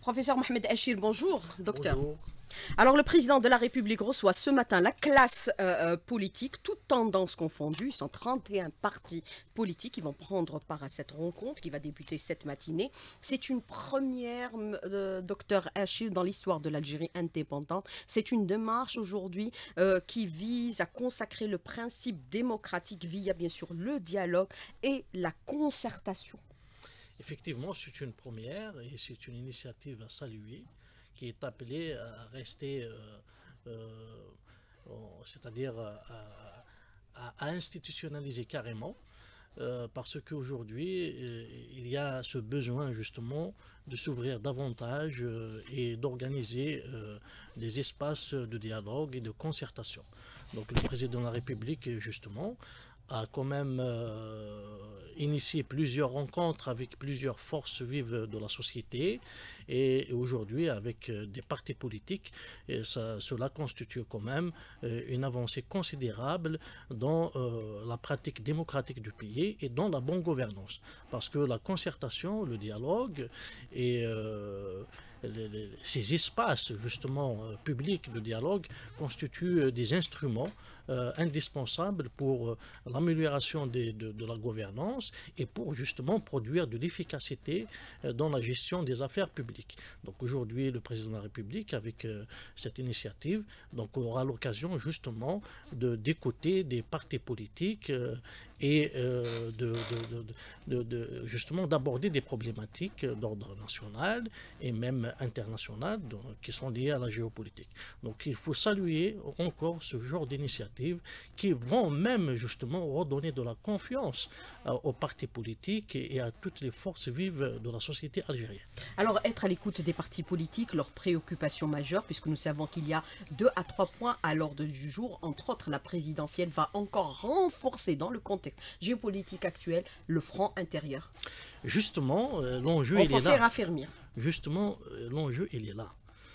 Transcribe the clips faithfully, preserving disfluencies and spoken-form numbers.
Professeur Mohamed Achir, bonjour, docteur. Bonjour. Alors, le président de la République reçoit ce matin la classe euh, euh, politique, toutes tendances confondues. Ce sont trente et un partis politiques qui vont prendre part à cette rencontre qui va débuter cette matinée. C'est une première, euh, docteur Achir, dans l'histoire de l'Algérie indépendante. C'est une démarche aujourd'hui euh, qui vise à consacrer le principe démocratique via, bien sûr, le dialogue et la concertation. Effectivement, c'est une première et c'est une initiative à saluer qui est appelée à rester, euh, euh, c'est-à-dire à, à, à institutionnaliser carrément, euh, parce qu'aujourd'hui, euh, il y a ce besoin justement de s'ouvrir davantage euh, et d'organiser euh, des espaces de dialogue et de concertation. Donc le président de la République, justement, a quand même euh, initié plusieurs rencontres avec plusieurs forces vives de la société et aujourd'hui avec euh, des partis politiques. Et ça, cela constitue quand même euh, une avancée considérable dans euh, la pratique démocratique du pays et dans la bonne gouvernance. Parce que la concertation, le dialogue et euh, les, les, ces espaces justement euh, publics de dialogue constituent euh, des instruments Euh, indispensable pour euh, l'amélioration de, de la gouvernance et pour justement produire de l'efficacité euh, dans la gestion des affaires publiques. Donc aujourd'hui, le président de la République, avec euh, cette initiative, donc aura l'occasion justement de d'écouter des partis politiques euh, et euh, de, de, de, de, de justement d'aborder des problématiques d'ordre national et même international donc, qui sont liées à la géopolitique. Donc il faut saluer encore ce genre d'initiative qui vont même justement redonner de la confiance euh, aux partis politiques et, et à toutes les forces vives de la société algérienne. Alors, être à l'écoute des partis politiques, leurs préoccupations majeures, puisque nous savons qu'il y a deux à trois points à l'ordre du jour, entre autres la présidentielle va encore renforcer dans le contexte géopolitique actuel le front intérieur. Justement, euh, l'enjeu il est là. Renforcer et raffermir. Justement, euh, l'enjeu il est là.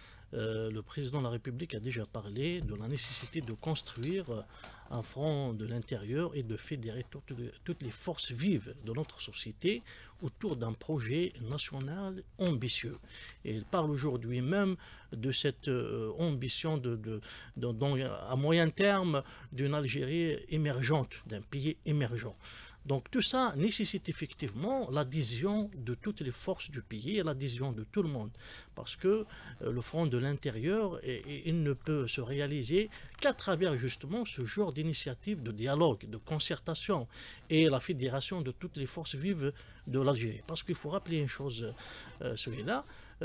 Euh, le président de la République a déjà parlé de la nécessité de construire un front de l'intérieur et de fédérer toutes les, toutes les forces vives de notre société autour d'un projet national ambitieux. Et il parle aujourd'hui même de cette euh, ambition de, de, de, de, à moyen terme d'une Algérie émergente, d'un pays émergent. Donc tout ça nécessite effectivement l'adhésion de toutes les forces du pays et l'adhésion de tout le monde. Parce que euh, le front de l'intérieur, il ne peut se réaliser qu'à travers justement ce genre d'initiative de dialogue, de concertation et la fédération de toutes les forces vives de l'Algérie. Parce qu'il faut rappeler une chose, euh, celui-là, euh,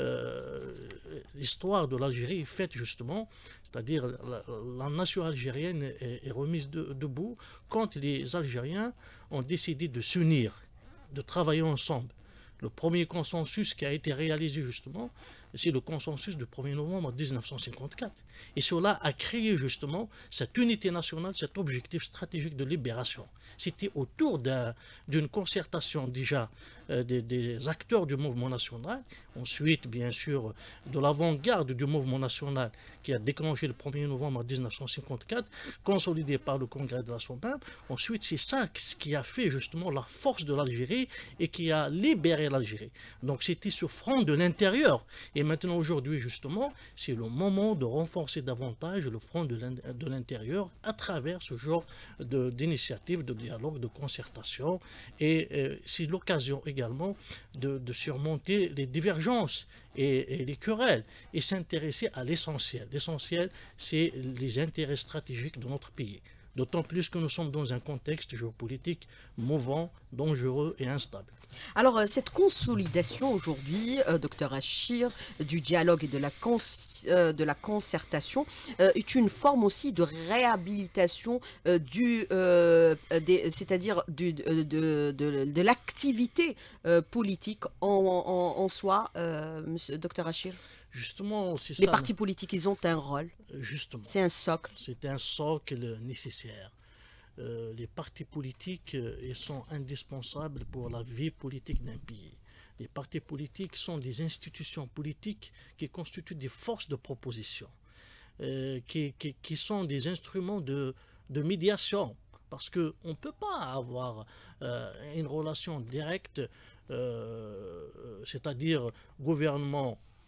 l'histoire de l'Algérie est faite justement, c'est-à-dire la, la nation algérienne est, est remise de, debout quand les Algériens ont décidé de s'unir, de travailler ensemble. Le premier consensus qui a été réalisé justement, c'est le consensus du premier novembre mille neuf cent cinquante-quatre. Et cela a créé justement cette unité nationale, cet objectif stratégique de libération. C'était autour d'une concertation déjà euh, des, des acteurs du mouvement national, ensuite bien sûr de l'avant-garde du mouvement national qui a déclenché le premier novembre mille neuf cent cinquante-quatre, consolidé par le congrès de la Sorbonne. Ensuite c'est ça ce qui a fait justement la force de l'Algérie et qui a libéré l'Algérie. Donc c'était ce front de l'intérieur. Et maintenant, aujourd'hui, justement, c'est le moment de renforcer davantage le front de l'intérieur à travers ce genre d'initiatives, de, de dialogue, de concertation. Et euh, c'est l'occasion également de, de surmonter les divergences et, et les querelles et s'intéresser à l'essentiel. L'essentiel, c'est les intérêts stratégiques de notre pays. D'autant plus que nous sommes dans un contexte géopolitique mouvant, dangereux et instable. Alors, euh, cette consolidation aujourd'hui, euh, docteur Achir, du dialogue et de la, cons euh, de la concertation, euh, est une forme aussi de réhabilitation euh, du, euh, c'est-à-dire de, de, de, de l'activité euh, politique en, en, en soi, euh, monsieur, docteur Achir. Justement, c'est Les ça. partis politiques, ils ont un rôle. Justement. C'est un socle. C'est un socle nécessaire. Euh, les partis politiques euh, ils sont indispensables pour la vie politique d'un pays. Les partis politiques sont des institutions politiques qui constituent des forces de proposition, euh, qui, qui, qui sont des instruments de, de médiation. Parce qu'on ne peut pas avoir euh, une relation directe, euh, c'est-à-dire gouvernement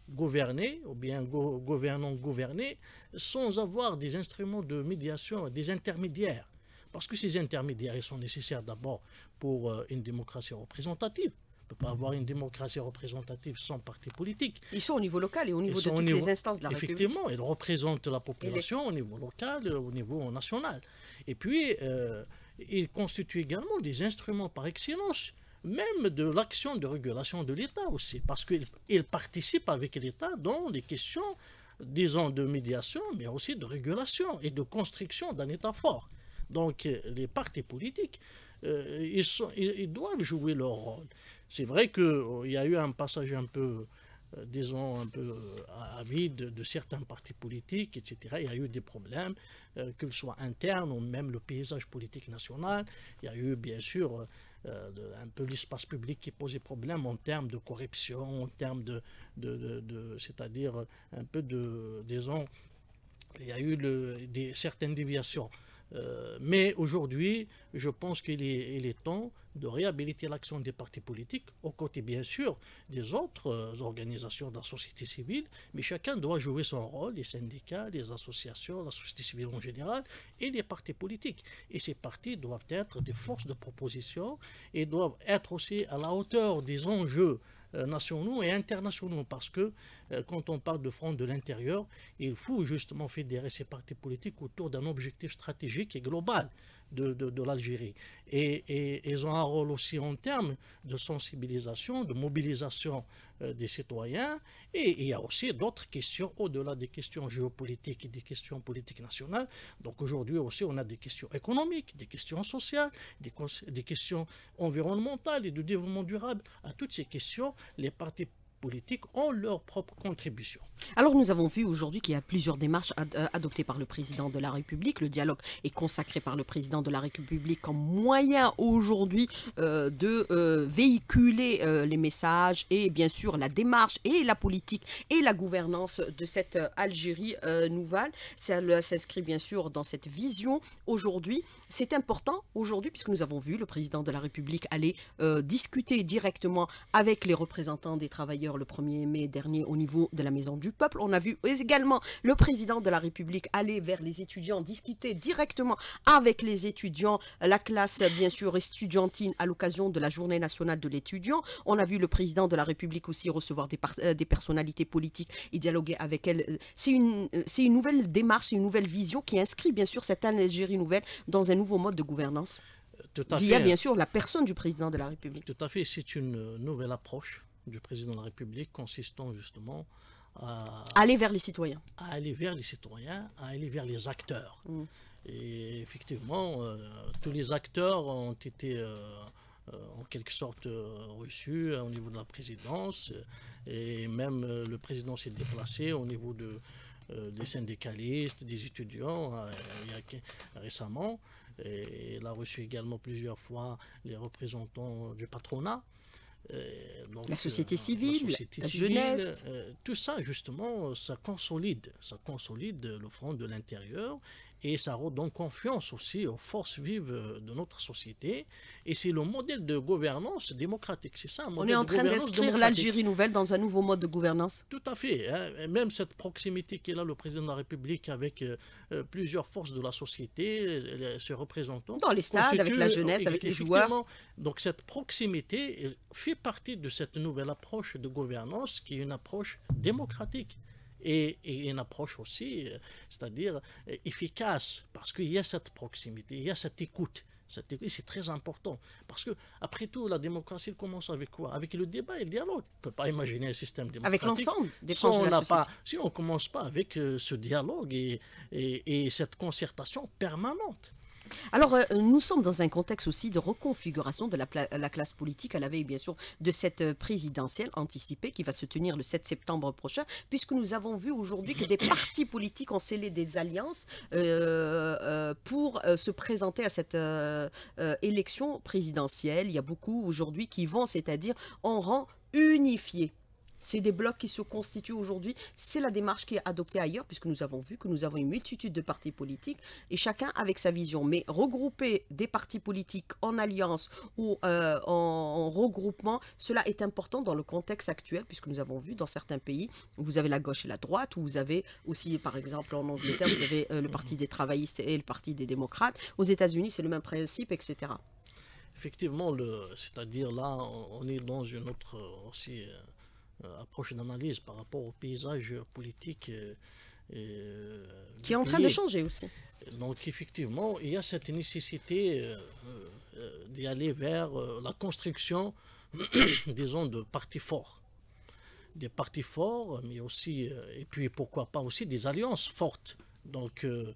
gouverner, ou bien go gouvernants gouverner, sans avoir des instruments de médiation, des intermédiaires. Parce que ces intermédiaires, ils sont nécessaires d'abord pour euh, une démocratie représentative. On ne peut pas avoir une démocratie représentative sans parti politique. Ils sont au niveau local et au niveau Ils de sont toutes au niveau, les instances de la République. effectivement, ils représentent la population au niveau local, au niveau national. Et puis, euh, ils constituent également des instruments par excellence, même de l'action de régulation de l'État aussi, parce qu'ils participent avec l'État dans les questions, disons, de médiation, mais aussi de régulation et de construction d'un État fort. Donc, les partis politiques, euh, ils, sont, ils, ils doivent jouer leur rôle. C'est vrai qu'il euh, y a eu un passage un peu, euh, disons, un peu euh, avide de, de certains partis politiques, et cetera. Il y a eu des problèmes, euh, qu'ils soient internes ou même le paysage politique national. Il y a eu, bien sûr, euh, de, un peu l'espace public qui posait problème en termes de corruption, en termes de, de, de, de c'est-à-dire un peu de, disons, il y a eu le, des, certaines déviations. Euh, mais aujourd'hui, je pense qu'il est, il est temps de réhabiliter l'action des partis politiques, aux côtés bien sûr des autres euh, organisations de la société civile, mais chacun doit jouer son rôle, les syndicats, les associations, la société civile en général, et les partis politiques. Et ces partis doivent être des forces de proposition et doivent être aussi à la hauteur des enjeux nationaux et internationaux, parce que euh, quand on parle de front de l'intérieur, il faut justement fédérer ces partis politiques autour d'un objectif stratégique et global de, de, de l'Algérie. Et, et ils ont un rôle aussi en termes de sensibilisation, de mobilisation euh, des citoyens, et il y a aussi d'autres questions au-delà des questions géopolitiques et des questions politiques nationales. Donc aujourd'hui aussi, on a des questions économiques, des questions sociales, des, des questions environnementales et de développement durable. À toutes ces questions, les partis politiques ont leur propre contribution. Alors nous avons vu aujourd'hui qu'il y a plusieurs démarches ad adoptées par le président de la République. Le dialogue est consacré par le président de la République comme moyen aujourd'hui euh, de euh, véhiculer euh, les messages et bien sûr la démarche et la politique et la gouvernance de cette euh, Algérie euh, nouvelle. Ça s'inscrit bien sûr dans cette vision aujourd'hui. C'est important aujourd'hui puisque nous avons vu le président de la République aller euh, discuter directement avec les représentants des travailleurs le premier mai dernier au niveau de la Maison du Peuple. On a vu également le président de la République aller vers les étudiants, discuter directement avec les étudiants, la classe bien sûr estudiantine à l'occasion de la journée nationale de l'étudiant. On a vu le président de la République aussi recevoir des, euh, des personnalités politiques et dialoguer avec elles. C'est une, c'est une nouvelle démarche, une nouvelle vision qui inscrit bien sûr cette Algérie nouvelle dans un nouveau mode de gouvernance. Tout à via fait. bien sûr la personne du président de la République. Tout à fait, c'est une nouvelle approche du président de la République consistant justement à aller vers les citoyens. À aller vers les citoyens, à aller vers les acteurs. Mmh. Et effectivement, euh, tous les acteurs ont été euh, euh, en quelque sorte euh, reçus au niveau de la présidence, et même euh, le président s'est déplacé au niveau de, euh, des syndicalistes, des étudiants euh, il y a, récemment. Et il a reçu également plusieurs fois les représentants du patronat. Euh, donc, la société civile, la, société la civile, jeunesse. Euh, tout ça, justement, ça consolide, ça consolide le front de l'intérieur et ça redonne confiance aussi aux forces vives de notre société. Et c'est le modèle de gouvernance démocratique, c'est ça. Un modèle On est en train d'inscrire l'Algérie nouvelle dans un nouveau mode de gouvernance. Tout à fait. Hein. Même cette proximité qu'il a, le président de la République, avec euh, plusieurs forces de la société, ses représentants. Dans les stades, avec la jeunesse, avec les joueurs. Donc cette proximité fait partie de cette nouvelle approche de gouvernance qui est une approche démocratique. Et, et une approche aussi, c'est-à-dire efficace, parce qu'il y a cette proximité, il y a cette écoute. C'est très important, parce que après tout, la démocratie commence avec quoi? Avec le débat et le dialogue. On ne peut pas imaginer un système démocratique. Avec l'ensemble des si franges de la société. Pas, si on ne commence pas avec euh, ce dialogue et, et, et cette concertation permanente. Alors, euh, nous sommes dans un contexte aussi de reconfiguration de la, la classe politique à la veille, bien sûr, de cette présidentielle anticipée qui va se tenir le sept septembre prochain, puisque nous avons vu aujourd'hui que des partis politiques ont scellé des alliances euh, euh, pour euh, se présenter à cette euh, euh, élection présidentielle. Il y a beaucoup aujourd'hui qui vont, c'est-à-dire en rang unifié. C'est des blocs qui se constituent aujourd'hui. C'est la démarche qui est adoptée ailleurs, puisque nous avons vu que nous avons une multitude de partis politiques, et chacun avec sa vision. Mais regrouper des partis politiques en alliance ou euh, en, en regroupement, cela est important dans le contexte actuel, puisque nous avons vu dans certains pays, vous avez la gauche et la droite, où vous avez aussi, par exemple, en Angleterre, vous avez euh, le parti des travaillistes et le parti des démocrates. Aux États-Unis, c'est le même principe, et cetera. Effectivement, c'est-à-dire là, on est dans une autre aussi euh, approche d'analyse par rapport au paysage politique. Euh, euh, qui est en train de changer aussi. Donc effectivement, il y a cette nécessité euh, euh, d'y aller vers euh, la construction, disons, de partis forts. Des partis forts, mais aussi, euh, et puis pourquoi pas aussi des alliances fortes. Donc euh,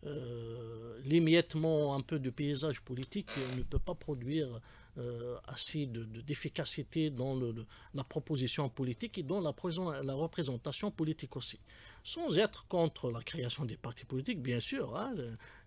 euh, l'émiettement un peu du paysage politique ne peut pas produire euh, assez de, de, d'efficacité dans le, le, la proposition politique et dans la, la représentation politique aussi. Sans être contre la création des partis politiques, bien sûr, hein,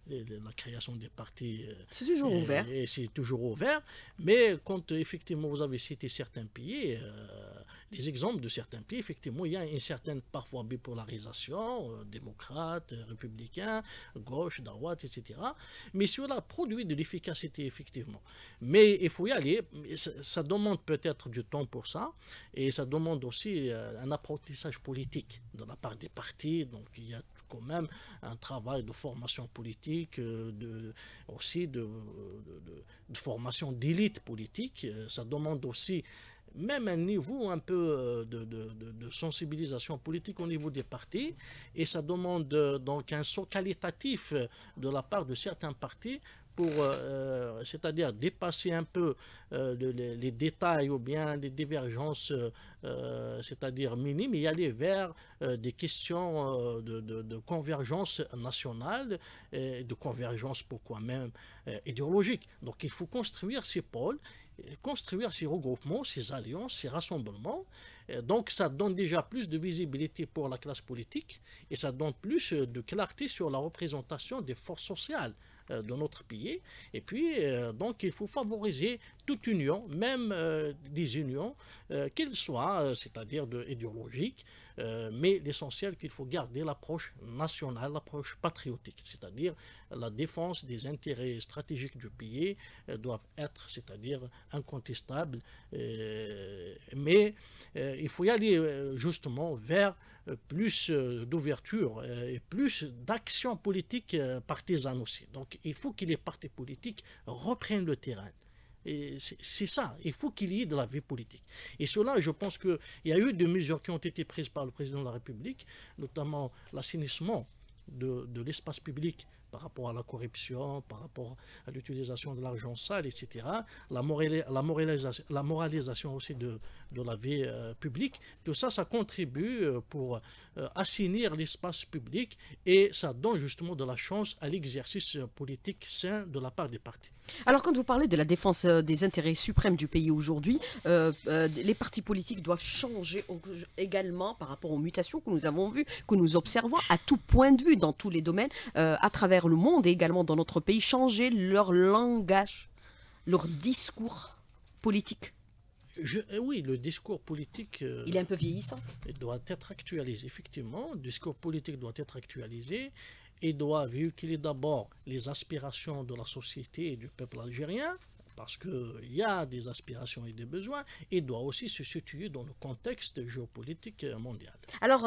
la création des partis... C'est toujours et, ouvert. Et c'est toujours ouvert, mais quand effectivement vous avez cité certains pays, euh, les exemples de certains pays, effectivement, il y a une certaine parfois bipolarisation, euh, démocrate, républicain, gauche, droite, et cetera. Mais cela produit de l'efficacité, effectivement. Mais il faut y aller, ça, ça demande peut-être du temps pour ça, et ça demande aussi euh, un apprentissage politique de la part des partis, donc il y a quand même un travail de formation politique, de, aussi de, de, de, de formation d'élite politique. Ça demande aussi même un niveau un peu de, de, de, de sensibilisation politique au niveau des partis, et ça demande donc un saut qualitatif de la part de certains partis pour, euh, c'est-à-dire dépasser un peu euh, les, les détails ou bien les divergences, euh, c'est-à-dire minimes, et aller vers euh, des questions euh, de, de, de convergence nationale, et de convergence pourquoi même euh, idéologique. Donc il faut construire ces pôles, construire ces regroupements, ces alliances, ces rassemblements. Donc ça donne déjà plus de visibilité pour la classe politique, et ça donne plus de clarté sur la représentation des forces sociales de notre pays. Et puis, euh, donc, il faut favoriser toute union, même euh, des unions, euh, qu'elles soient, euh, c'est-à-dire idéologiques, euh, mais l'essentiel qu'il faut garder l'approche nationale, l'approche patriotique, c'est-à-dire la défense des intérêts stratégiques du pays euh, doivent être, c'est-à-dire incontestables, euh, mais euh, il faut y aller euh, justement vers euh, plus euh, d'ouverture euh, et plus d'action politique euh, partisane aussi. Donc il faut que les partis politiques reprennent le terrain. C'est ça, il faut qu'il y ait de la vie politique. Et cela, je pense qu'il y a eu des mesures qui ont été prises par le président de la République, notamment l'assainissement de, de l'espace public par rapport à la corruption, par rapport à l'utilisation de l'argent sale, et cetera. La, morali la, moralisation, la moralisation aussi de, de la vie euh, publique. Tout ça, ça contribue euh, pour euh, assainir l'espace public, et ça donne justement de la chance à l'exercice politique sain de la part des partis. Alors, quand vous parlez de la défense des intérêts suprêmes du pays aujourd'hui, euh, euh, les partis politiques doivent changer également par rapport aux mutations que nous avons vues, que nous observons à tout point de vue dans tous les domaines, euh, à travers le monde et également dans notre pays, changer leur langage, leur discours politique. Je, oui, le discours politique... Euh, il est un peu vieillissant. Il doit être actualisé, effectivement. Le discours politique doit être actualisé et doit véhiculer d'abord les aspirations de la société et du peuple algérien, parce qu'il y a des aspirations et des besoins, et doit aussi se situer dans le contexte géopolitique mondial. Alors,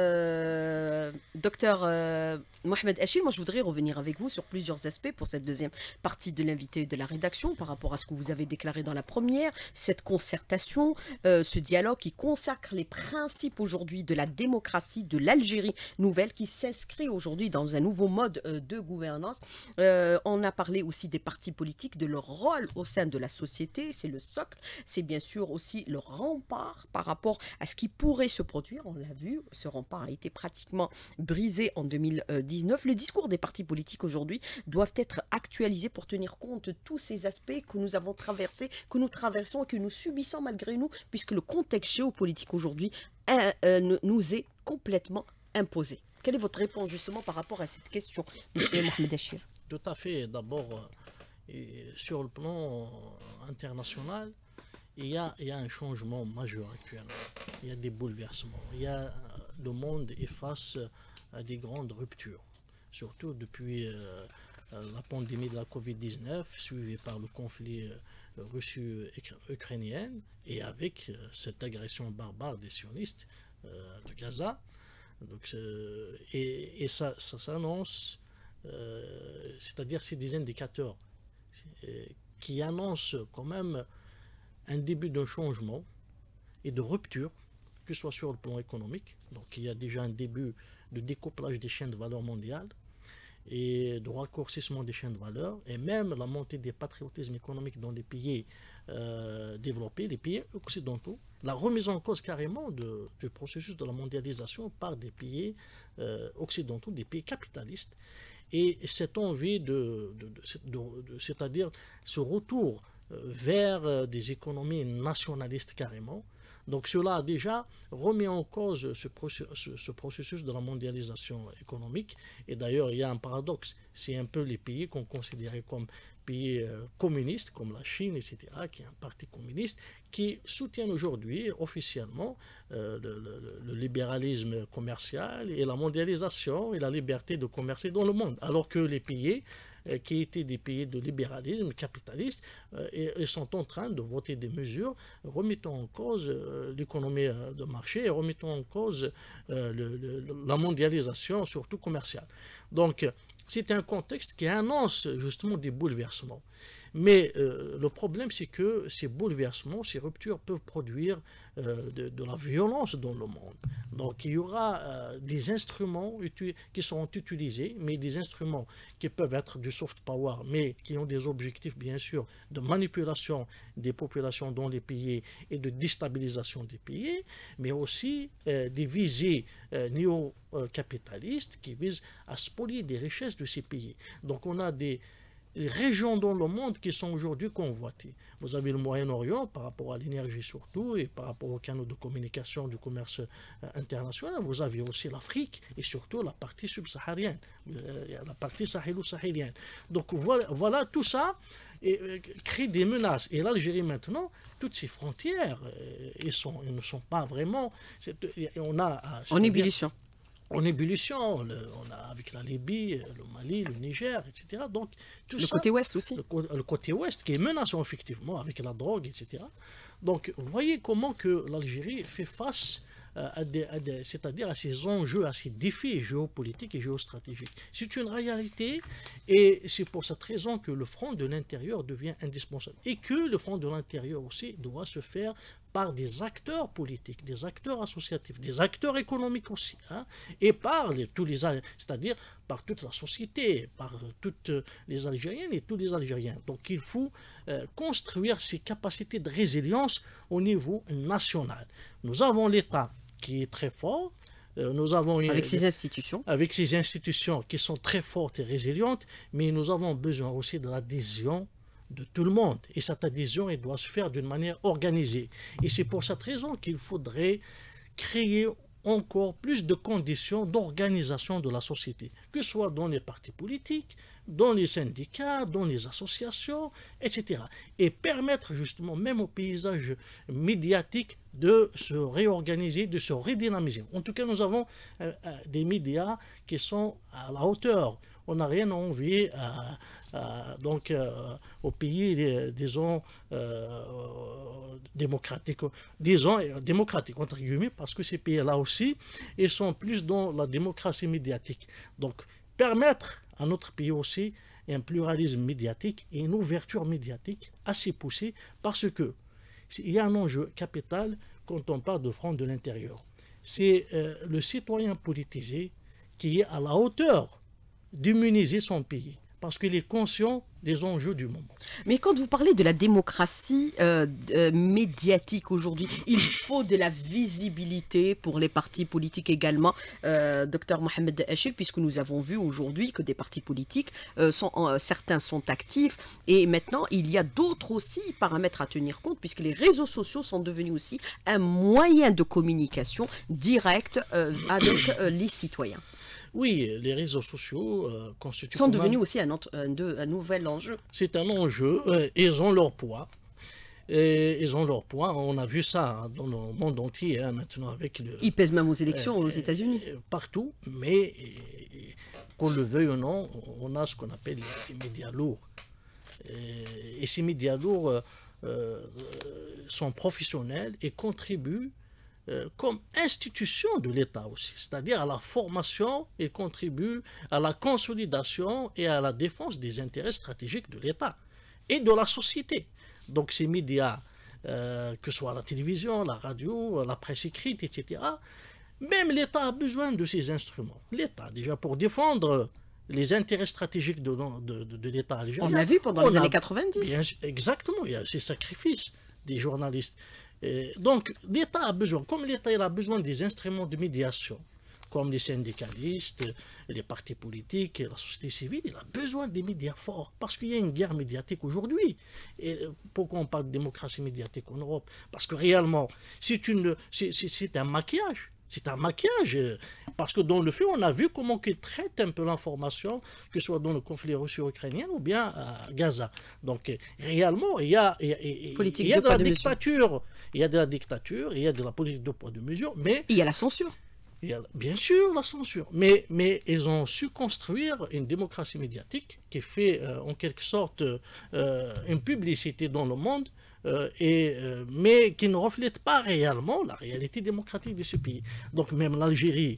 euh, docteur euh, Mohamed Achille, moi je voudrais revenir avec vous sur plusieurs aspects pour cette deuxième partie de l'invité de la rédaction, par rapport à ce que vous avez déclaré dans la première, cette concertation, euh, ce dialogue qui consacre les principes aujourd'hui de la démocratie, de l'Algérie nouvelle, qui s'inscrit aujourd'hui dans un nouveau mode euh, de gouvernance. Euh, on a parlé aussi des partis politiques, de leur rôle au sein de la société, c'est le socle, c'est bien sûr aussi le rempart par rapport à ce qui pourrait se produire. On l'a vu, ce rempart a été pratiquement brisé en deux mille dix-neuf. Le discours des partis politiques aujourd'hui doivent être actualisés pour tenir compte de tous ces aspects que nous avons traversés, que nous traversons et que nous subissons malgré nous, puisque le contexte géopolitique aujourd'hui euh, euh, nous est complètement imposé. Quelle est votre réponse justement par rapport à cette question, M. Mohamed Achille? Tout à fait. D'abord, et sur le plan international, il y a, il y a un changement majeur actuellement. Il y a des bouleversements. Il y a, le monde est face à des grandes ruptures, surtout depuis euh, la pandémie de la covid dix-neuf, suivie par le conflit euh, russo-ukrainien, et avec euh, cette agression barbare des sionistes euh, de Gaza. Donc, euh, et, et ça, ça s'annonce, euh, c'est-à-dire c'est des indicateurs euh, qui annoncent quand même un début de changement et de rupture, que ce soit sur le plan économique. Donc il y a déjà un début de découplage des chaînes de valeur mondiales et de raccourcissement des chaînes de valeur, et même la montée des patriotismes économiques dans les pays euh, développés, les pays occidentaux, la remise en cause carrément de, du processus de la mondialisation par des pays euh, occidentaux, des pays capitalistes, et cette envie de, de, de, de, de c'est-à-dire ce retour euh, vers euh, des économies nationalistes carrément. Donc cela a déjà remis en cause ce processus, ce processus de la mondialisation économique. Et d'ailleurs, il y a un paradoxe. C'est un peu les pays qu'on considérait comme pays euh, communistes, comme la Chine, et cetera, qui est un parti communiste, qui soutiennent aujourd'hui officiellement euh, le, le, le libéralisme commercial et la mondialisation et la liberté de commercer dans le monde. Alors que les pays qui étaient des pays de libéralisme capitaliste, euh, et, et sont en train de voter des mesures remettant en cause euh, l'économie euh, de marché et remettant en cause euh, le, le, la mondialisation, surtout commerciale. Donc, c'est un contexte qui annonce justement des bouleversements. Mais euh, le problème, c'est que ces bouleversements, ces ruptures peuvent produire euh, de, de la violence dans le monde. Donc il y aura euh, des instruments qui seront utilisés, mais des instruments qui peuvent être du soft power, mais qui ont des objectifs, bien sûr, de manipulation des populations dans les pays et de déstabilisation des pays, mais aussi euh, des visées euh, néo-capitalistes qui visent à spolier des richesses de ces pays. Donc on a des régions dans le monde qui sont aujourd'hui convoitées. Vous avez le Moyen-Orient par rapport à l'énergie surtout et par rapport aux canaux de communication du commerce euh, international. Vous avez aussi l'Afrique et surtout la partie subsaharienne, euh, la partie sahélo-sahélienne. Donc voilà, voilà tout ça et, euh, crée des menaces. Et l'Algérie maintenant, toutes ces frontières, euh, ils, sont, ils ne sont pas vraiment... On a, en ébullition. En ébullition, le, on a avec la Libye, le Mali, le Niger, et cetera. Donc, tout le ça, côté ouest aussi. Le, le côté ouest qui est menaçant effectivement avec la drogue, et cetera. Donc, vous voyez comment que l'Algérie fait face euh, à des, à des, c'est-à-dire à ces enjeux, à ces défis géopolitiques et géostratégiques. C'est une réalité et c'est pour cette raison que le front de l'intérieur devient indispensable. Et que le front de l'intérieur aussi doit se faire par des acteurs politiques, des acteurs associatifs, des acteurs économiques aussi, hein, et par les, tous les, c'est-à-dire par toute la société, par toutes les Algériennes et tous les Algériens. Donc il faut euh, construire ces capacités de résilience au niveau national. Nous avons l'État qui est très fort. Euh, nous avons une, avec ces institutions. Avec ces institutions qui sont très fortes et résilientes, mais nous avons besoin aussi de l'adhésion de tout le monde. Et cette adhésion, elle doit se faire d'une manière organisée. Et c'est pour cette raison qu'il faudrait créer encore plus de conditions d'organisation de la société, que ce soit dans les partis politiques, dans les syndicats, dans les associations, et cetera. Et permettre justement, même au paysage médiatique, de se réorganiser, de se redynamiser. En tout cas, nous avons euh, des médias qui sont à la hauteur. On n'a rien envie à, à, donc, euh, aux pays, les, disons, euh, démocratiques, disons, démocratiques, entre guillemets, parce que ces pays-là aussi, ils sont plus dans la démocratie médiatique. Donc, permettre à notre pays aussi un pluralisme médiatique et une ouverture médiatique assez poussée, parce que il y a un enjeu capital quand on parle de front de l'intérieur. C'est euh, le citoyen politisé qui est à la hauteur d'immuniser son pays, parce qu'il est conscient des enjeux du moment. Mais quand vous parlez de la démocratie euh, euh, médiatique aujourd'hui, il faut de la visibilité pour les partis politiques également, euh, docteur Mohamed Achil, puisque nous avons vu aujourd'hui que des partis politiques, euh, sont, euh, certains sont actifs, et maintenant il y a d'autres aussi paramètres à tenir compte, puisque les réseaux sociaux sont devenus aussi un moyen de communication direct euh, avec euh, les citoyens. Oui, les réseaux sociaux euh, constituent... sont devenus aussi un, un, un nouvel enjeu. C'est un enjeu, euh, ils ont leur poids. Et ils ont leur point. On a vu ça hein, dans le monde entier hein, maintenant avec le. Ils pèsent même aux élections euh, aux États-Unis. euh, Partout, mais euh, qu'on le veuille ou non, on a ce qu'on appelle les médias lourds. Et, et ces médias lourds euh, euh, sont professionnels et contribuent euh, comme institution de l'État aussi, c'est-à-dire à la formation et contribuent à la consolidation et à la défense des intérêts stratégiques de l'État et de la société. Donc ces médias, euh, que ce soit la télévision, la radio, la presse écrite, et cetera, même l'État a besoin de ces instruments. L'État, déjà, pour défendre les intérêts stratégiques de, de, de, de l'État algérien. On l'a vu pendant les a, années quatre-vingt-dix. Bien, exactement, il y a ces sacrifices des journalistes. Et donc l'État a besoin, comme l'État a besoin des instruments de médiation, comme les syndicalistes, les partis politiques, la société civile, il a besoin des médias forts. Parce qu'il y a une guerre médiatique aujourd'hui. Et pourquoi on parle de démocratie médiatique en Europe? Parce que réellement, c'est un maquillage. C'est un maquillage. Parce que dans le fait, on a vu comment ils traitent un peu l'information, que ce soit dans le conflit russo-ukrainien ou bien à Gaza. Donc réellement, il y a, il y a, il y a de, de la dictature. Il y a de la dictature, il y a de la politique de poids de mesure, mais... Il y a la censure. Il y a, bien sûr, la censure, mais, mais ils ont su construire une démocratie médiatique qui fait euh, en quelque sorte euh, une publicité dans le monde, euh, et, euh, mais qui ne reflète pas réellement la réalité démocratique de ce pays. Donc même l'Algérie,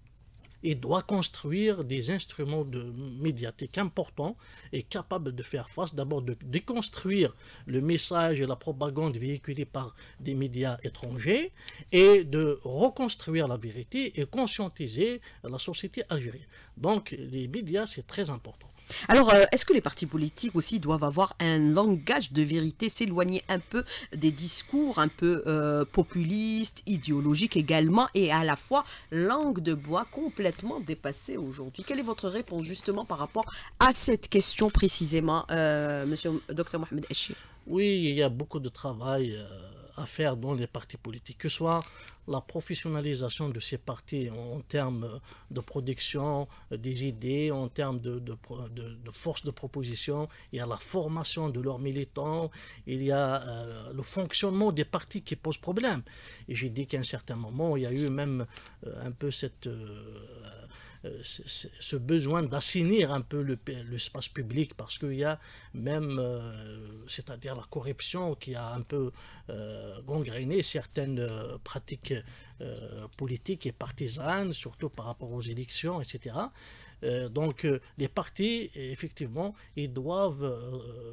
il doit construire des instruments de médiatiques importants et capables de faire face, d'abord de déconstruire le message et la propagande véhiculée par des médias étrangers et de reconstruire la vérité et conscientiser la société algérienne. Donc les médias, c'est très important. Alors, euh, est-ce que les partis politiques aussi doivent avoir un langage de vérité, s'éloigner un peu des discours un peu euh, populistes, idéologiques également, et à la fois langue de bois complètement dépassée aujourd'hui? Quelle est votre réponse justement par rapport à cette question précisément, euh, monsieur docteur Mohamed Hachi? Oui, il y a beaucoup de travail euh, à faire dans les partis politiques, que ce soit la professionnalisation de ces partis en, en termes de production euh, des idées, en termes de, de, de, de force de proposition, il y a la formation de leurs militants, il y a euh, le fonctionnement des partis qui pose problème. Et j'ai dit qu'à un certain moment, il y a eu même euh, un peu cette... Euh, Euh, ce besoin d'assainir un peu l'espace public, parce qu'il y a même, euh, c'est-à-dire la corruption qui a un peu euh, gangréné certaines euh, pratiques euh, politiques et partisanes, surtout par rapport aux élections, et cetera. Euh, donc euh, les partis, effectivement, ils doivent euh,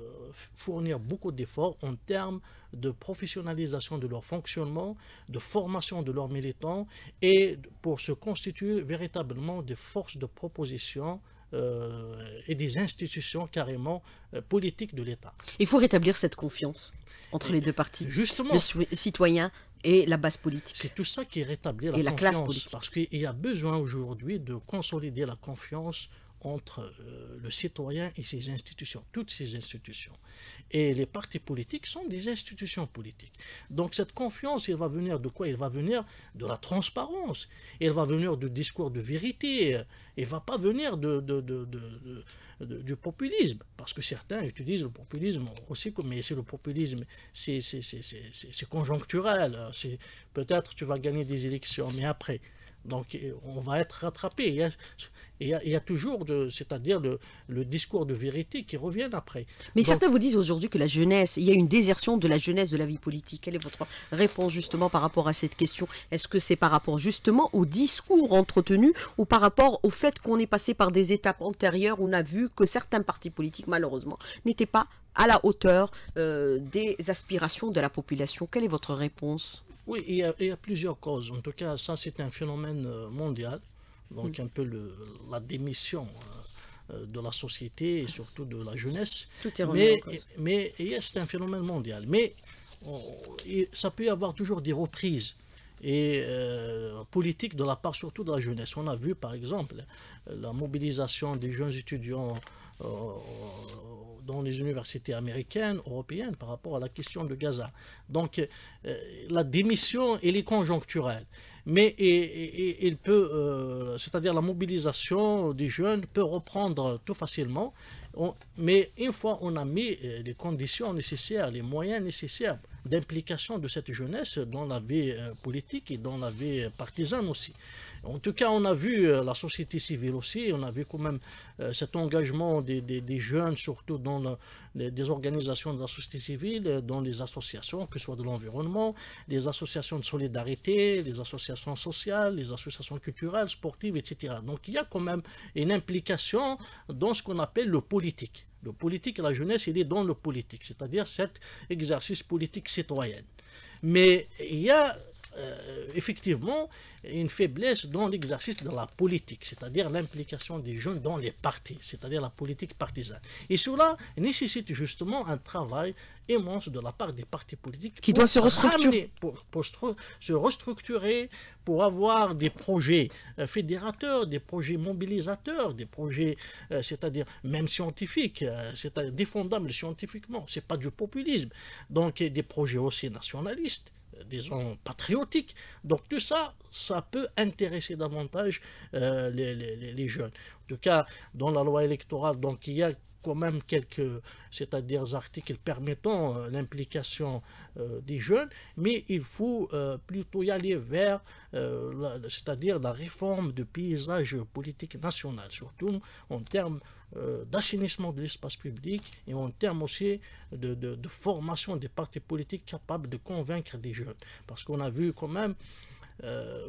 fournir beaucoup d'efforts en termes de professionnalisation de leur fonctionnement, de formation de leurs militants, et pour se constituer véritablement des forces de proposition euh, et des institutions carrément euh, politiques de l'État. Il faut rétablir cette confiance entre et les deux partis, justement, le citoyen et la base politique. C'est tout ça qui rétablit la et confiance, la classe politique. Parce qu'il y a besoin aujourd'hui de consolider la confiance entre euh, le citoyen et ses institutions, toutes ces institutions. Et les partis politiques sont des institutions politiques. Donc cette confiance, elle va venir de quoi? Elle va venir de la transparence, elle va venir du discours de vérité, elle ne va pas venir de, de, de, de, de, de, du populisme, parce que certains utilisent le populisme aussi, mais c'est le populisme, c'est conjoncturel, peut-être tu vas gagner des élections, mais après... Donc on va être rattrapé. Il y a, il y a, il y a toujours, c'est-à-dire le, le discours de vérité qui revient après. Mais Donc, certains vous disent aujourd'hui que la jeunesse, il y a une désertion de la jeunesse de la vie politique. Quelle est votre réponse justement par rapport à cette question? Est-ce que c'est par rapport justement au discours entretenu ou par rapport au fait qu'on est passé par des étapes antérieures où on a vu que certains partis politiques, malheureusement, n'étaient pas à la hauteur euh, des aspirations de la population? Quelle est votre réponse? Oui, il y, a, il y a plusieurs causes. En tout cas, ça, c'est un phénomène mondial. Donc, mmh. un peu le, la démission euh, de la société et surtout de la jeunesse. Tout est remis mais, en cause. Mais c'est un phénomène mondial. Mais on, ça peut y avoir toujours des reprises et euh, politiques de la part surtout de la jeunesse. On a vu, par exemple, la mobilisation des jeunes étudiants euh, dans les universités américaines, européennes, par rapport à la question de Gaza. Donc, euh, la démission, elle est conjoncturelle. mais et, et, il peut, euh, c'est-à-dire la mobilisation des jeunes peut reprendre tout facilement. On, mais une fois on a mis les conditions nécessaires, les moyens nécessaires d'implication de cette jeunesse dans la vie euh, politique et dans la vie partisane aussi. En tout cas, on a vu euh, la société civile aussi, on a vu quand même euh, cet engagement des, des, des jeunes, surtout dans le, les, des organisations de la société civile, dans les associations, que ce soit de l'environnement, les associations de solidarité, les associations sociales, les associations culturelles, sportives, et cetera. Donc il y a quand même une implication dans ce qu'on appelle le politique. Le politique, la jeunesse, il est dans le politique, c'est-à-dire cet exercice politique citoyen. Mais il y a euh, effectivement une faiblesse dans l'exercice de la politique, c'est-à-dire l'implication des jeunes dans les partis, c'est-à-dire la politique partisane. Et cela nécessite justement un travail immense de la part des partis politiques qui doit se restructurer, pour, pour se restructurer, pour avoir des projets euh, fédérateurs, des projets mobilisateurs, des projets, euh, c'est-à-dire même scientifiques, euh, c'est-à-dire défendables scientifiquement. C'est pas du populisme. Donc des projets aussi nationalistes, disons patriotiques. Donc tout ça, ça peut intéresser davantage euh, les, les, les jeunes. En tout cas, dans la loi électorale, donc il y a quand même quelques, c'est-à-dire articles permettant euh, l'implication euh, des jeunes, mais il faut euh, plutôt y aller vers, euh, c'est-à-dire la réforme du paysage politique national, surtout en termes euh, d'assainissement de l'espace public et en termes aussi de, de, de formation des partis politiques capables de convaincre des jeunes. Parce qu'on a vu quand même, euh,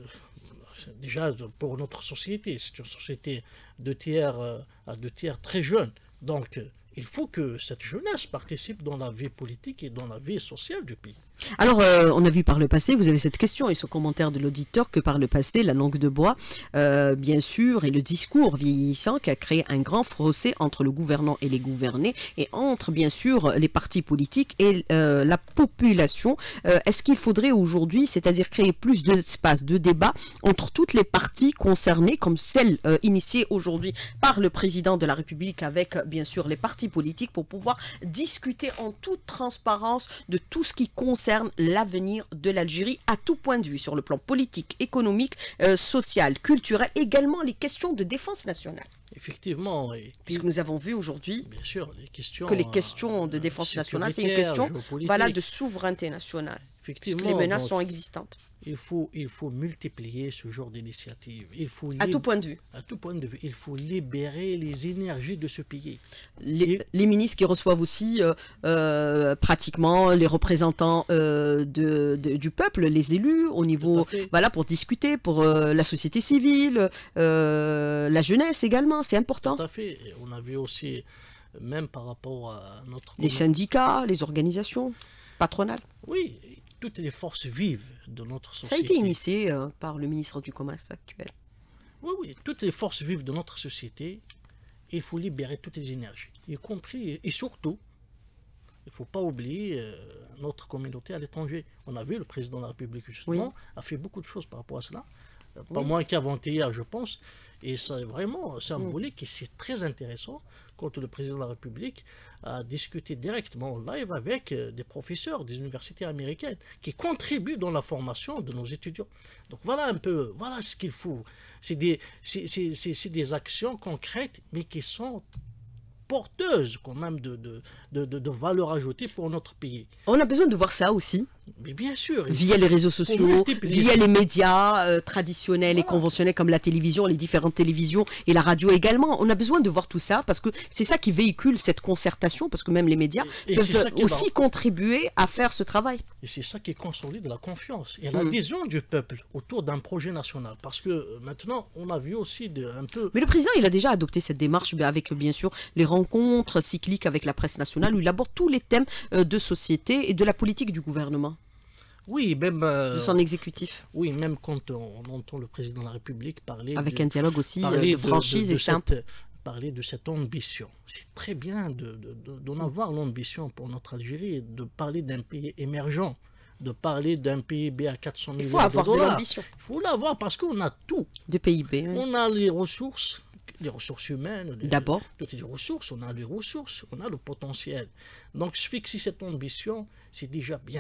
déjà pour notre société, c'est une société de tiers euh, à deux tiers très jeune. Donc, euh, il faut que cette jeunesse participe dans la vie politique et dans la vie sociale du pays. Alors, euh, on a vu par le passé, vous avez cette question et ce commentaire de l'auditeur, que par le passé, la langue de bois, euh, bien sûr, et le discours vieillissant qui a créé un grand fossé entre le gouvernant et les gouvernés, et entre, bien sûr, les partis politiques et euh, la population. Euh, Est-ce qu'il faudrait aujourd'hui, c'est-à-dire créer plus d'espace de débat entre toutes les parties concernées, comme celle euh, initiée aujourd'hui par le président de la République avec, bien sûr, les partis politiques, pour pouvoir discuter en toute transparence de tout ce qui concerne l'avenir de l'Algérie à tout point de vue, sur le plan politique, économique, euh, social, culturel, également les questions de défense nationale. Effectivement. Et puisque nous avons vu aujourd'hui les questions, que les questions de défense nationale, c'est une question voilà, de souveraineté nationale. Effectivement, les menaces donc, sont existantes. Il faut, il faut multiplier ce genre d'initiatives. Il faut à tout point de vue. À tout point de vue. Il faut libérer les énergies de ce pays. Les, Et... les ministres qui reçoivent aussi euh, euh, pratiquement les représentants euh, de, de, du peuple, les élus, au niveau, voilà, pour discuter, pour euh, la société civile, euh, la jeunesse également, c'est important. Tout à fait. Et on a vu aussi, même par rapport à notre... Les syndicats, les organisations patronales. Oui, toutes les forces vives de notre société. Ça a été initié euh, par le ministre du Commerce actuel. Oui, oui, toutes les forces vives de notre société, il faut libérer toutes les énergies, y compris, et surtout, il ne faut pas oublier euh, notre communauté à l'étranger. On a vu le président de la République, justement, oui. a fait beaucoup de choses par rapport à cela. Pas oui. moins qu'avant-hier, je pense. Et c'est vraiment symbolique oui. et c'est très intéressant quand le président de la République a discuté directement en live avec des professeurs des universités américaines qui contribuent dans la formation de nos étudiants. Donc voilà un peu, voilà ce qu'il faut. C'est des, c'est, c'est, c'est des actions concrètes, mais qui sont porteuses quand même de, de, de, de, de valeur ajoutée pour notre pays. On a besoin de voir ça aussi. Mais bien sûr. Via les réseaux sociaux, via les médias euh, traditionnels voilà. et conventionnels comme la télévision, les différentes télévisions et la radio également. On a besoin de voir tout ça parce que c'est ça qui véhicule cette concertation, parce que même les médias et, et peuvent aussi va... contribuer à faire ce travail. Et c'est ça qui consolide la confiance et l'adhésion mmh. du peuple autour d'un projet national. Parce que maintenant, on a vu aussi de, un peu... Mais le président, il a déjà adopté cette démarche avec, bien sûr, les rencontres cycliques avec la presse nationale où il aborde tous les thèmes euh, de société et de la politique du gouvernement. Oui, même... Euh, de son exécutif. Oui, même quand on, on entend le président de la République parler... Avec de, un dialogue aussi euh, de franchise de, de, de et simple. Cette, parler de cette ambition. C'est très bien d'en de, de, de, avoir l'ambition pour notre Algérie, de parler d'un pays émergent, de parler d'un P I B à quatre cents milliards de dollars. Il faut avoir de l'ambition. Il faut l'avoir parce qu'on a tout. De P I B. Oui. On a les ressources, les ressources humaines. D'abord. Toutes les ressources, on a les ressources, on a le potentiel. Donc, je fixe cette ambition, c'est déjà bien.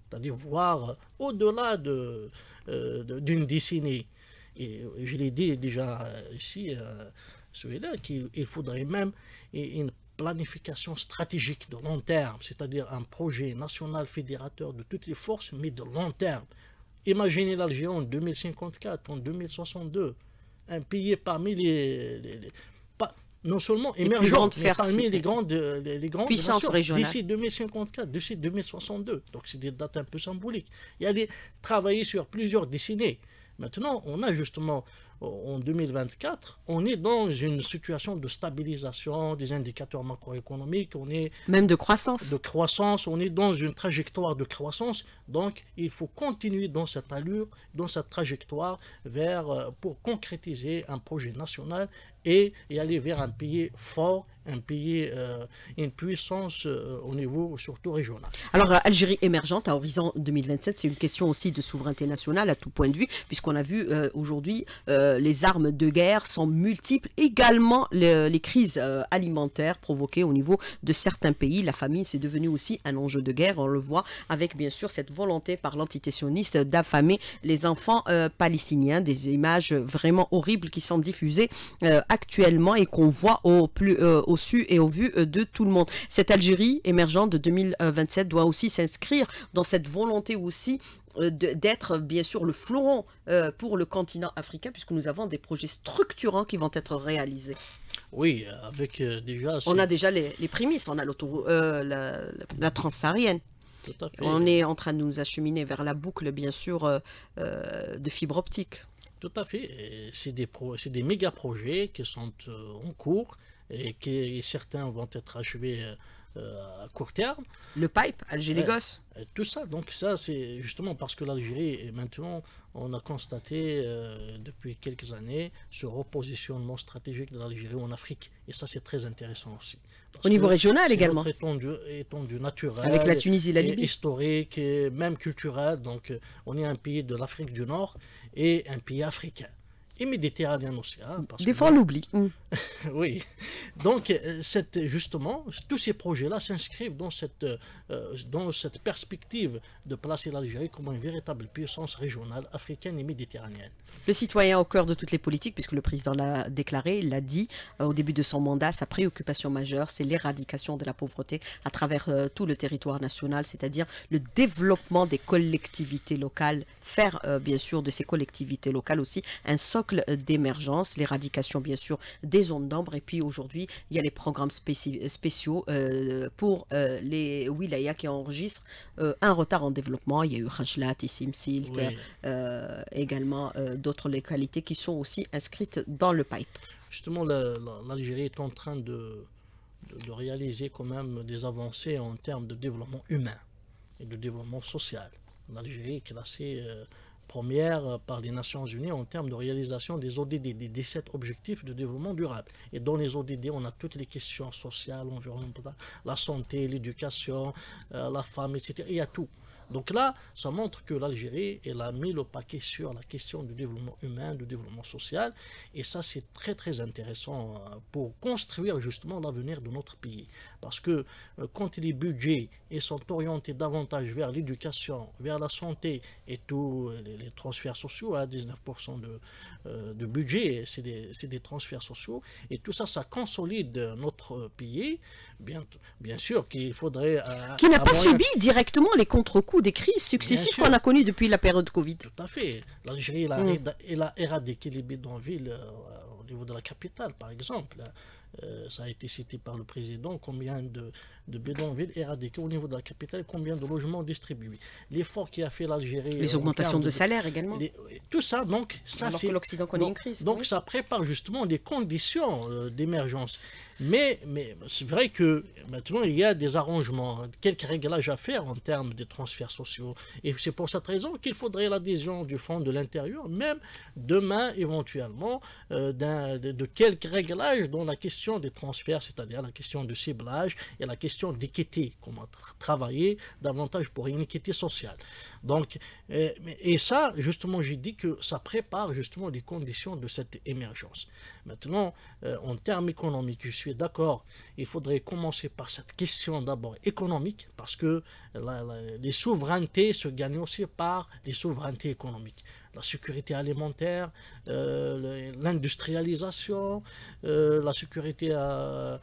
c'est-à-dire voir au-delà de, euh, de- d'une décennie. Et je l'ai dit déjà ici, euh, celui-là, qu'il il faudrait même une planification stratégique de long terme, c'est-à-dire un projet national fédérateur de toutes les forces, mais de long terme. Imaginez l'Algérie en deux mille cinquante-quatre, en deux mille soixante-deux, un pays parmi les, les- les- pas, non seulement Les plus émergent, grandes mais fers- parmi les grandes, les, les grandes Puissances nations, régionales. d'ici deux mille cinquante-quatre, d'ici deux mille soixante-deux. Donc c'est des dates un peu symboliques. Il y a des travailler sur plusieurs décennies. Maintenant, on a justement en deux mille vingt-quatre, on est dans une situation de stabilisation des indicateurs macroéconomiques, on est Même de croissance. de croissance, on est dans une trajectoire de croissance, donc il faut continuer dans cette allure, dans cette trajectoire vers, euh, pour concrétiser un projet national et, et aller vers un pays fort, un pays, euh, une puissance euh, au niveau surtout régional. Alors, euh, Algérie émergente à horizon deux mille vingt-sept, c'est une question aussi de souveraineté nationale à tout point de vue, puisqu'on a vu euh, aujourd'hui euh, les armes de guerre sont multiples, également le- les crises euh, alimentaires provoquées au niveau de certains pays. La famine, c'est devenu aussi un enjeu de guerre, on le voit avec bien sûr cette volonté par l'entité sioniste d'affamer les enfants euh, palestiniens, des images vraiment horribles qui sont diffusées euh, actuellement et qu'on voit au, plus, euh, au su et au vu euh, de tout le monde. Cette Algérie émergente de deux mille vingt-sept doit aussi s'inscrire dans cette volonté aussi euh, de- d'être bien sûr le fleuron euh, pour le continent africain, puisque nous avons des projets structurants qui vont être réalisés. Oui, avec euh, déjà... On c'est- a déjà les, les prémices, on a l'autoroute, euh, la, la, la transsaharienne. tout à fait. On est en train de nous acheminer vers la boucle, bien sûr, euh, euh, de fibre optique. Tout à fait. Et C'est des, pro- c'est des méga projets qui sont euh, en cours et qui et certains vont être achevés euh, euh, à court terme. Le pipe, Alger-Lagos. Euh, Tout ça, donc ça, c'est justement parce que l'Algérie, et maintenant, on a constaté euh, depuis quelques années ce repositionnement stratégique de l'Algérie en Afrique. Et ça, c'est très intéressant aussi. Parce Au niveau que régional c'est également, notre étendue, étendue naturelle, avec la Tunisie et la et Libye. historique, et même culturelle. Donc, euh, on est un pays de l'Afrique du Nord et un pays africain. Et méditerranéen aussi. Hein, parce Des que fois, on l'oublie. Mm. oui. Donc, euh, cette, justement, tous ces projets-là s'inscrivent dans cette, euh, dans cette perspective de placer l'Algérie comme une véritable puissance régionale africaine et méditerranéenne. Le citoyen au cœur de toutes les politiques, puisque le président l'a déclaré, il l'a dit euh, au début de son mandat, sa préoccupation majeure, c'est l'éradication de la pauvreté à travers euh, tout le territoire national, c'est-à-dire le développement des collectivités locales, faire euh, bien sûr de ces collectivités locales aussi un socle euh, d'émergence, l'éradication bien sûr des zones d'ombre, et puis aujourd'hui, il y a les programmes spéci- spéciaux euh, pour euh, les wilayas qui enregistrent euh, un retard en développement. Il y a eu Khajlat, Issim Silt, Oui. euh, également euh, d'autres localités qui sont aussi inscrites dans le pipe. Justement, la- la- l'Algérie est en train de, de, de réaliser quand même des avancées en termes de développement humain et de développement social. L'Algérie est classée euh, première par les Nations Unies en termes de réalisation des O D D, des dix-sept objectifs de développement durable. Et dans les O D D, on a toutes les questions sociales, environnementales, la santé, l'éducation, euh, la femme, et cetera. Il y a tout. Donc là, ça montre que l'Algérie, elle a mis le paquet sur la question du développement humain, du développement social. Et ça, c'est très, très intéressant euh, pour construire justement l'avenir de notre pays. Parce que euh, quand les budgets ils sont orientés davantage vers l'éducation, vers la santé et tous les, les transferts sociaux, à dix-neuf pour cent de, euh, de budget, c'est des, c'est des transferts sociaux. Et tout ça, ça consolide notre pays. Bien, bien sûr qu'il faudrait... euh, Qui n'a à pas moyen- subi directement les contre-coups des crises successives sûr. qu'on a connues depuis la période Covid. Tout à fait. L'Algérie, elle, a Mm. éra- elle a éradiqué les bidonvilles euh, au niveau de la capitale, par exemple. Euh, ça a été cité par le président, combien de, de bidonvilles éradiqués au niveau de la capitale, combien de logements distribués. L'effort qui a fait l'Algérie... Les en augmentations termes de salaire également. les- tout ça, donc, ça Alors c'est... que l'Occident connaît donc- une crise. Donc oui. ça prépare justement des conditions euh, d'émergence. Mais, mais c'est vrai que maintenant il y a des arrangements, quelques réglages à faire en termes des transferts sociaux. Et c'est pour cette raison qu'il faudrait l'adhésion du Fonds de l'intérieur, même demain éventuellement, euh, d'un- de, de quelques réglages dans la question question des transferts, c'est-à-dire la question de ciblage et la question d'équité, comment tra travailler davantage pour une équité sociale. Donc, et, et ça, justement, j'ai dit que ça prépare justement les conditions de cette émergence. Maintenant, euh, en termes économiques, je suis d'accord, il faudrait commencer par cette question d'abord économique, parce que la, la, les souverainetés se gagnent aussi par les souverainetés économiques. La sécurité alimentaire, euh, l'industrialisation, euh, la sécurité, euh,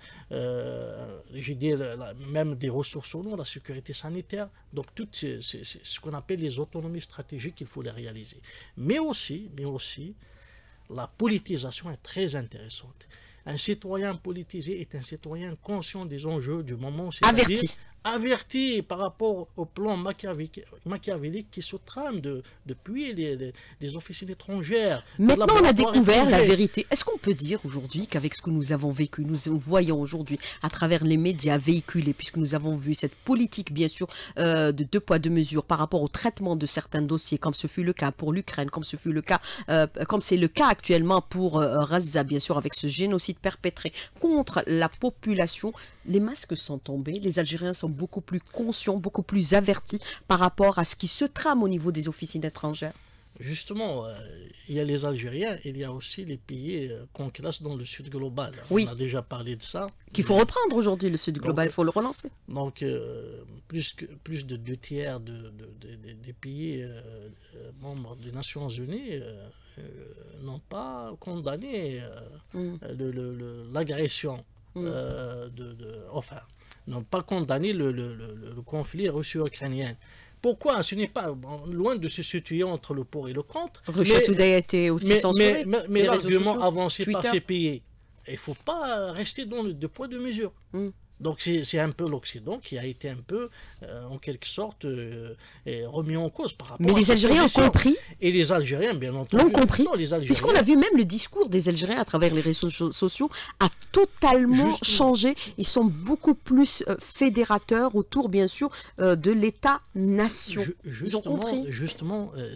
euh, j'ai dit, la, la, même des ressources en eau, la sécurité sanitaire. Donc, tout c'est ce qu'on appelle les autonomies stratégiques, il faut les réaliser. Mais aussi, mais aussi, la politisation est très intéressante. Un citoyen politisé est un citoyen conscient des enjeux du moment. Averti. Averti par rapport au plan machiavélique qui se trame de, depuis les, les, les officines étrangères. Maintenant, on a découvert la vérité. Est-ce qu'on peut dire aujourd'hui qu'avec ce que nous avons vécu, nous voyons aujourd'hui à travers les médias véhiculés, puisque nous avons vu cette politique, bien sûr, euh, de deux poids, deux mesures par rapport au traitement de certains dossiers, comme ce fut le cas pour l'Ukraine, comme ce fut le cas, euh, comme c'est le cas actuellement pour euh, Gaza, bien sûr, avec ce génocide perpétré contre la population, les masques sont tombés, les Algériens sont beaucoup plus conscients, beaucoup plus avertis par rapport à ce qui se trame au niveau des officines étrangères. Justement, euh, il y a les Algériens, il y a aussi les pays euh, qu'on classe dans le Sud global. Oui. On a déjà parlé de ça. Qu'il faut reprendre aujourd'hui, le Sud global, il faut le relancer. Donc, euh, plus, que, plus de deux tiers de, de, de, de, des pays euh, membres des Nations Unies euh, euh, n'ont pas condamné euh, mm. l'agression. Mm. Euh, de, de, enfin, n'ont pas condamné le, le, le, le conflit russo-ukrainien. Pourquoi? Ce n'est pas bon, loin de se situer entre le pour et le contre. Russia Today a été aussi mais, censuré. Mais, mais, mais l'argument avancé Twitter. par ces pays, il ne faut pas rester dans le deux poids deux mesures. Mm. Donc c'est un peu l'Occident qui a été un peu, euh, en quelque sorte, euh, remis en cause par rapport Mais à les Algériens ont compris. Et les Algériens, bien entendu. L'ont compris. Algériens... Puisqu'on a vu même le discours des Algériens à travers les réseaux sociaux a totalement Justement. changé. Ils sont beaucoup plus euh, fédérateurs autour, bien sûr, euh, de l'État-nation. Ils ont compris. Justement, euh,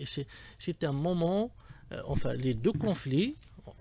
c'est un moment, euh, enfin, les deux conflits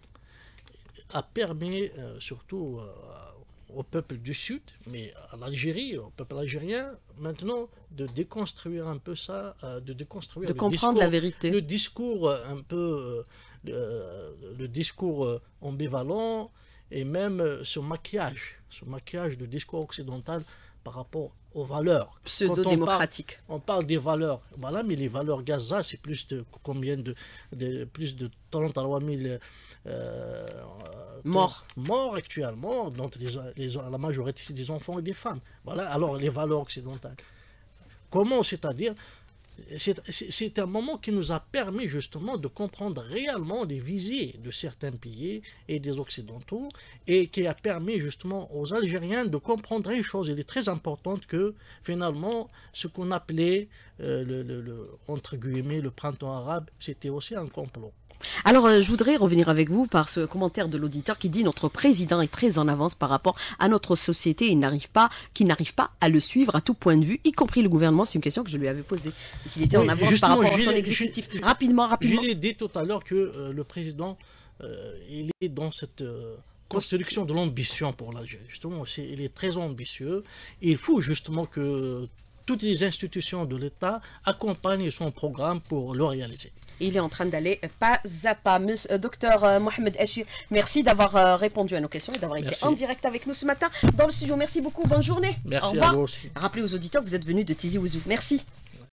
a permis euh, surtout... Euh, au peuple du Sud, mais à l'Algérie, au peuple algérien, maintenant, de déconstruire un peu ça, euh, de déconstruire de le comprendre discours, la vérité. Le discours un peu, euh, le discours ambivalent et même ce maquillage, ce maquillage de discours occidental par rapport aux valeurs. Pseudo-démocratiques. On, on parle des valeurs, voilà, mais les valeurs Gaza, c'est plus de combien de, de plus de trente à trois mille euh, morts. morts actuellement, dont les, les, la majorité c'est des enfants et des femmes. Voilà, alors les valeurs occidentales. Comment, c'est-à-dire, c'est un moment qui nous a permis justement de comprendre réellement les visées de certains pays et des Occidentaux et qui a permis justement aux Algériens de comprendre une chose, il est très importante que finalement ce qu'on appelait euh, le, le, le, entre guillemets le printemps arabe, c'était aussi un complot. Alors, euh, je voudrais revenir avec vous par ce commentaire de l'auditeur qui dit « Notre président est très en avance par rapport à notre société, il n'arrive pas, qu'il n'arrive pas à le suivre à tout point de vue, y compris le gouvernement. » C'est une question que je lui avais posée. Il était oui, en avance par rapport à son exécutif. Rapidement, rapidement. Je l'ai dit tout à l'heure que euh, le président, euh, il est dans cette... Euh, construction de l'ambition pour l'Algérie. Justement, est, il est très ambitieux. Il faut justement que toutes les institutions de l'État accompagnent son programme pour le réaliser. Il est en train d'aller pas à pas. Monsieur, euh, docteur euh, Mohamed Achir, merci d'avoir euh, répondu à nos questions et d'avoir été en direct avec nous ce matin dans le studio. Merci beaucoup, bonne journée. Merci Au revoir. à vous aussi. Rappelez aux auditeurs que vous êtes venus de Tizi Ouzou. Merci.